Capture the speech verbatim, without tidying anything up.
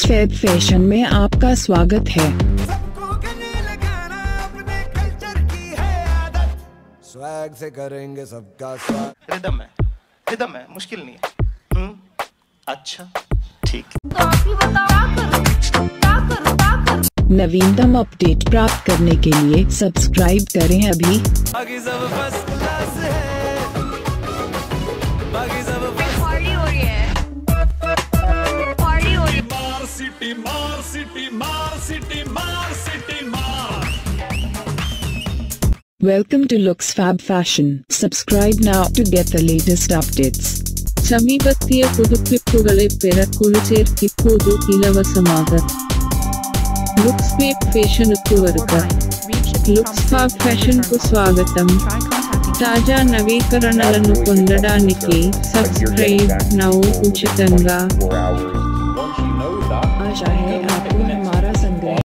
Looks fab fashion में आपका स्वागत है। स्वैग से करेंगे सबका स्वागत। रिदम है, रिदम है, मुश्किल नहीं है। हम्म, अच्छा, ठीक। तो आप ही बताओ क्या करूं, क्या करूं, क्या करूं? नवीनतम अपडेट प्राप्त करने के लिए सब्सक्राइब करें अभी। बाकी सब फर्स्ट क्लास है, बाकी सब पार्टी हो रही है, पार्टी हो रही है। मार सिटी मार सिटी मार सिटी मार सिटी मार। Welcome to Lux Fab Fashion. Subscribe now to get the latest updates. சமீபத்திய புதுப்பிப்புகளை பெற குழுச்சேர் இப்போது இலவசமாக. லுக்ஸ் ஃபேப் ஃபேஷனுக்கு வருக. లుక్స్ ఫాబ్ ఫ్యాషన్ కు స్వాగతం. తాజా నవీకరణలను పొందడానికి సబ్స్క్రైబ్ నౌ ఉచితంగా. आशा है आपको